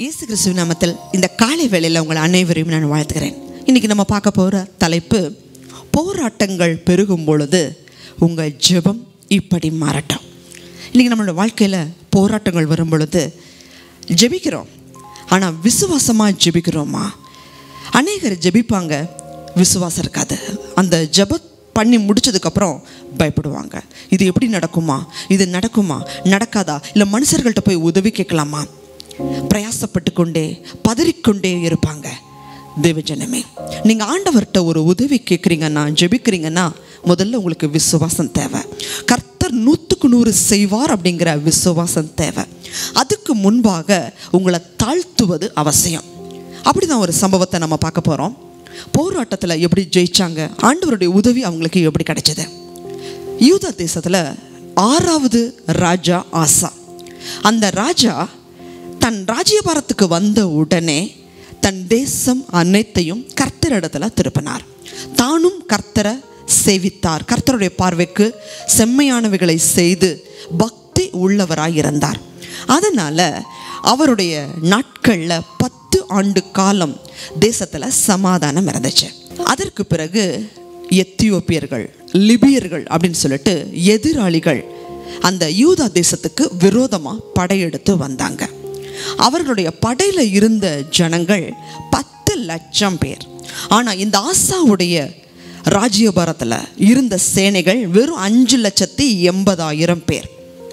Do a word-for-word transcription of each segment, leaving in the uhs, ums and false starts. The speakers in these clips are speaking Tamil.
இயேசு கிறிஸ்துவின் நாமத்தில் இந்த காலை வேளையில் உங்கள் அனைவரையும் நான் வாழ்த்துகிறேன். இன்றைக்கி நம்ம பார்க்க போகிற தலைப்பு, போராட்டங்கள் பெருகும் பொழுது உங்கள் ஜெபம் இப்படி மாறட்டும். இன்றைக்கி நம்மளோட வாழ்க்கையில் போராட்டங்கள் வரும் பொழுது ஜெபிக்கிறோம், ஆனால் விசுவாசமாக ஜெபிக்கிறோமா? அநேகர் ஜெபிப்பாங்க, விசுவாசம் இருக்காது. அந்த ஜெப பண்ணி முடிச்சதுக்கப்புறம் பயப்படுவாங்க. இது எப்படி நடக்குமா, இது நடக்குமா, நடக்காதா, இல்லை மனுஷர்கள்ட்ட போய் உதவி கேட்கலாமா? பிரயாசப்பட்டு கொண்டே பதறிக்கொண்டே இருப்பாங்க. தேவஜனமே, நீங்கள் ஆண்டவர்கிட்ட ஒரு உதவி கேட்குறீங்கன்னா, ஜெபிக்கிறீங்கன்னா, முதல்ல உங்களுக்கு விசுவாசம் தேவை. கர்த்தர் நூற்றுக்கு நூறு செய்வார் அப்படிங்கிற விசுவாசம் தேவை. அதுக்கு முன்பாக உங்களை தாழ்த்துவது அவசியம். அப்படி தான் ஒரு சம்பவத்தை நம்ம பார்க்க போகிறோம். போராட்டத்தில் எப்படி ஜெயிச்சாங்க, ஆண்டவருடைய உதவி அவங்களுக்கு எப்படி கிடைச்சது. யூதா தேசத்தில் ஆறாவது ராஜா ஆசா. அந்த ராஜா தன் ராஜ்யபாரத்துக்கு வந்த உடனே தன் தேசம் அனைத்தையும் கர்த்தரிடத்தில் திருப்பினார். தானும் கர்த்தரை சேவித்தார். கர்த்தருடைய பார்வைக்கு செம்மையானவைகளை செய்து பக்தி உள்ளவராய் இருந்தார். அதனால் அவருடைய நாட்களில் பத்து ஆண்டு காலம் தேசத்தில் சமாதானம் இருந்துச்சு. அதற்கு பிறகு எத்தியோப்பியர்கள், லிபியர்கள் அப்படின்னு சொல்லிட்டு எதிராளிகள் அந்த யூதா தேசத்துக்கு விரோதமாக படையெடுத்து வந்தாங்க. அவர்களுடைய படையில் இருந்த ஜனங்கள் பத்து லட்சம் பேர். ஆனால் இந்த ஆசாவுடைய ராஜ்யபாரத்தில் இருந்த சேனைகள் வெறும் அஞ்சு லட்சத்தி எண்பதாயிரம் பேர்.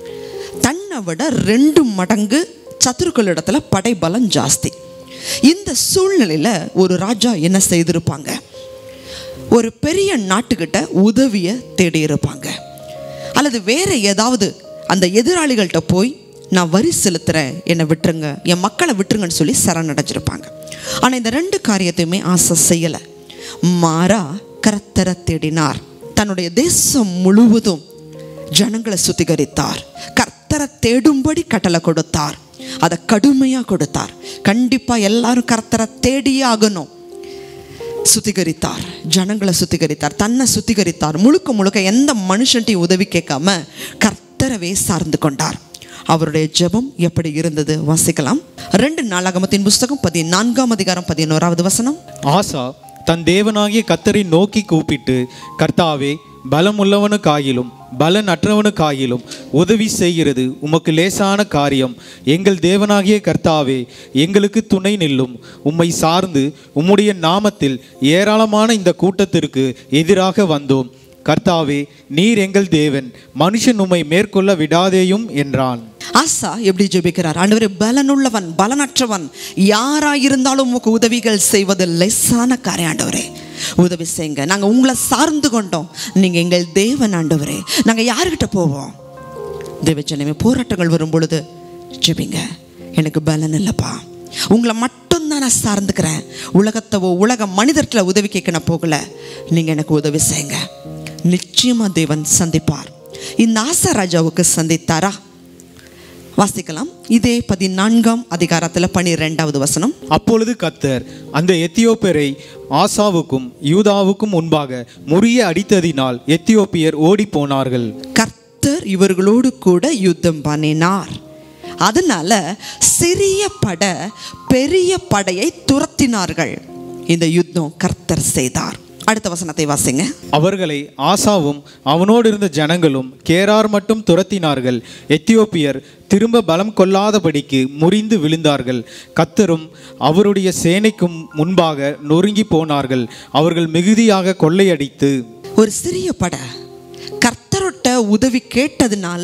தன்னை விட ரெண்டு மடங்கு சத்துருக்களிடத்தில் படைபலம் ஜாஸ்தி. இந்த சூழ்நிலையில் ஒரு ராஜா என்ன செய்திருப்பாங்க? ஒரு பெரிய நாட்டுக்கிட்ட உதவியை தேடி இருப்பாங்க, அல்லது வேற ஏதாவது அந்த எதிராளிகள்கிட்ட போய் நான் வரி செலுத்துகிறேன், என்னை விட்டுருங்க, என் மக்களை விட்டுருங்கன்னு சொல்லி சரணடைஞ்சிருப்பாங்க. ஆனால் இந்த ரெண்டு காரியத்தையுமே ஆசை செய்யலை. மாறா கர்த்தரை தேடினார். தன்னுடைய தேசம் முழுவதும் ஜனங்களை சுத்திகரித்தார். கர்த்தரை தேடும்படி கட்டளை கொடுத்தார். அதை கடுமையாக கொடுத்தார். கண்டிப்பாக எல்லாரும் கர்த்தரை தேடியே ஆகணும். சுத்திகரித்தார், ஜனங்களை சுத்திகரித்தார், தன்னை சுத்திகரித்தார். முழுக்க முழுக்க எந்த மனுஷன்ட்டையும் உதவி கேட்காம கர்த்தரவே சார்ந்து கொண்டார். அவருடைய ஜெபம் எப்படி இருந்தது வாசிக்கலாம். ரெண்டு நாளாகமத்தின் புஸ்தகம் பதினான்காம் அதிகாரம் பதினோராவது வசனம். ஆசா தன் தேவனாகிய கர்த்தரை நோக்கி கூப்பிட்டு, கர்த்தாவே, பலமுள்ளவனுக்காயிலும் பலனற்றவனுக்காயிலும் உதவி செய்கிறது உமக்கு லேசான காரியம். எங்கள் தேவனாகிய கர்த்தாவே, எங்களுக்கு துணை நில்லும். உம்மை சார்ந்து உம்முடைய நாமத்தில் ஏராளமான இந்த கூட்டத்திற்கு எதிராக வந்தோம். கர்த்தாவே, நீர் எங்கள் தேவன், மனுஷன் உம்மை மேற்கொள்ள விடாதேயும் என்றான். ஆசா எப்படி ஜெபிக்கிறார்? ஆண்டவரே, பலனுள்ளவன் பலனற்றவன் யாராயிருந்தாலும் உமக்கு உதவிகள் செய்வது லேசான காரியம். ஆண்டவரே, உதவி செய்யுங்க. நாங்கள் உங்களை சார்ந்து கொண்டோம். நீங்கள் எங்கள் தேவன் ஆண்டவரே. நாங்கள் யாருக்கிட்ட போவோம்? தேவஜனமே, போராட்டங்கள் வரும் பொழுது ஜெபிங்க. எனக்கு பலன் இல்லைப்பா, உங்களை மட்டும்தான் நான் சார்ந்துக்கிறேன். உலகத்தவோ உலக மனிதர்களை உதவி கேட்க நான் போகல. நீங்கள் எனக்கு உதவி செய்யுங்க. நிச்சயமாக தேவன் சந்திப்பார். இந்த ஆசா ராஜாவுக்கு சந்தித்தாரா? வாசிக்கலாம். இதே பதினான்காம் அதிகாரத்தில் பனிரெண்டாவது வசனம். அப்பொழுது கர்த்தர் அந்த எத்தியோப்பியரை ஆசாவுக்கும் யூதாவுக்கும் முன்பாக முறிய அடித்ததினால் எத்தியோப்பியர் ஓடி போனார்கள். கர்த்தர் இவர்களோடு கூட யுத்தம் பண்ணினார். அதனால சிறிய பட பெரிய படையை துரத்தினார்கள். இந்த யுத்தம் கர்த்தர் செய்தார். அடுத்த வசனத்தை வாசிங்க. அவர்களை ஆசாவும் அவனோடு இருந்த ஜனங்களும் கேரார் மட்டும் துரத்தினார்கள். எத்தியோப்பியர் திரும்ப பலம் கொள்ளாதபடிக்கு முறிந்து விழுந்தார்கள். கர்த்தரும் அவருடைய சேனைக்கும் முன்பாக நொறுங்கி போனார்கள். அவர்கள் மிகுதியாக கொள்ளையடித்து. ஒரு சிறிய படை கர்த்தரோட்ட உதவி கேட்டதுனால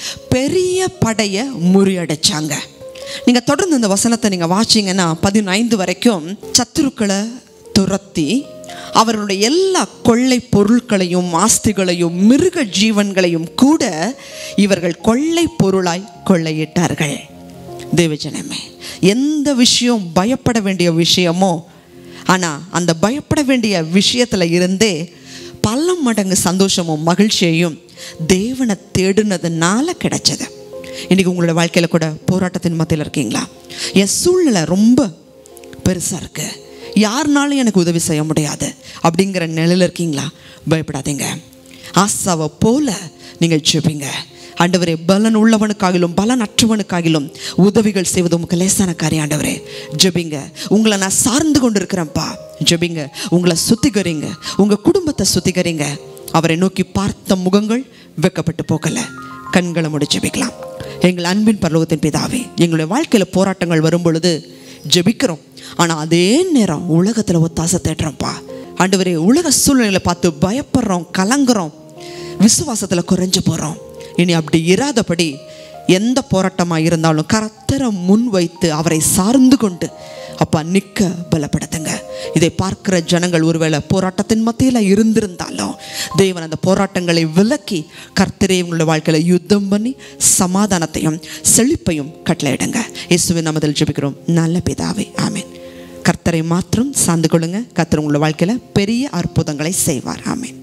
பெரிய படையை முறியடைச்சாங்க. நீங்கள் தொடர்ந்து இந்த வசனத்தை நீங்கள் வாசிங்கன்னா பதினைந்து வரைக்கும் சத்துருக்களை துரத்தி அவர்களுடைய எல்லா கொள்ளை பொருட்களையும் ஆஸ்திகளையும் மிருக ஜீவன்களையும் கூட இவர்கள் கொள்ளை பொருளாய் கொள்ளையிட்டார்கள். தேவஜனமே, எந்த விஷயம் பயப்பட வேண்டிய விஷயமோ, ஆனால் அந்த பயப்பட வேண்டிய விஷயத்தில் இருந்தே பல மடங்கு சந்தோஷமும் மகிழ்ச்சியையும் தேவனை தேடுனதுனால கிடைச்சது. இன்றைக்கி உங்களோட வாழ்க்கையில் கூட போராட்டத்தின் மத்தியில் இருக்கீங்களா? என் சூழ்நிலை ரொம்ப பெருசாக இருக்குது, யாருனாலும் எனக்கு உதவி செய்ய முடியாது அப்படிங்கிற நிலையில் இருக்கீங்களா? பயப்படாதீங்க. ஆசாவை போல நீங்கள் ஜெபிங்க. ஆண்டவரே, பலன் உள்ளவனுக்காகிலும் பலன் அற்றவனுக்காகிலும் உதவிகள் செய்வது உமக்கு லேசான காரியம். ஆண்டவரே ஜெபிங்க. உங்களை நான் சார்ந்து கொண்டு இருக்கிறேன்ப்பா. ஜெபிங்க. உங்களை சுத்திகரிங்க, உங்கள் குடும்பத்தை சுத்திகரிங்க. அவரை நோக்கி பார்த்த முகங்கள் வெக்கப்பட்டு போகல. கண்களை மூடி ஜெபிக்கலாம். எங்கள் அன்பின் பரலோகத்தின் பிதாவே, எங்களுடைய வாழ்க்கையில் போராட்டங்கள் வரும் பொழுது ஜெபிக்கிறோம். ஆனால் அதே நேரம் உலகத்தில் ஒத்தாசை தேடுறோம்ப்பா. ஆண்டவரே, உலக சூழ்நிலைகளை பார்த்து பயப்படுறோம், கலங்குறோம், விசுவாசத்தில் குறைஞ்சு போகிறோம். இனி அப்படி இராதபடி எந்த போராட்டமாக இருந்தாலும் கர்த்தரை முன் வைத்து அவரை சார்ந்து கொண்டு அப்பா நிற்க பலப்படுத்துங்க. இதை பார்க்கிற ஜனங்கள் ஒருவேளை போராட்டத்தின் மத்தியில் இருந்திருந்தாலும் தேவன் அந்த போராட்டங்களை விலக்கி கர்த்தரே உங்களுடைய வாழ்க்கையில் யுத்தம் பண்ணி சமாதானத்தையும் செழிப்பையும் கட்டளையிடுங்க. இயேசுவின் நாமத்தில் ஜெபிக்கிறோம் நல்ல பிதாவே, ஆமென். கர்த்தரை மாத்திரம் சார்ந்து கொள்ளுங்க. கர்த்தர் உங்களுடைய வாழ்க்கையில் பெரிய அற்புதங்களை செய்வார். ஆமென்.